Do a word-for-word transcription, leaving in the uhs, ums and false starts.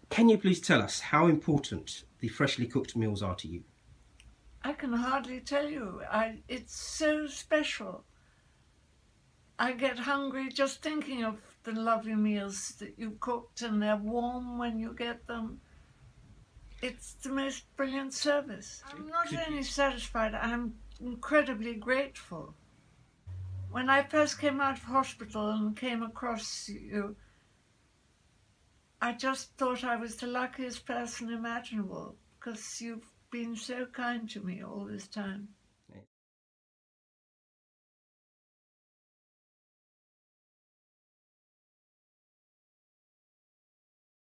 Can you please tell us how important the freshly cooked meals are to you? I can hardly tell you. I, it's so special. I get hungry just thinking of the lovely meals that you cooked, and they're warm when you get them. It's the most brilliant service. I'm not Could only you... satisfied, I'm incredibly grateful. When I first came out of hospital and came across you, I just thought I was the luckiest person imaginable, because you've been so kind to me all this time.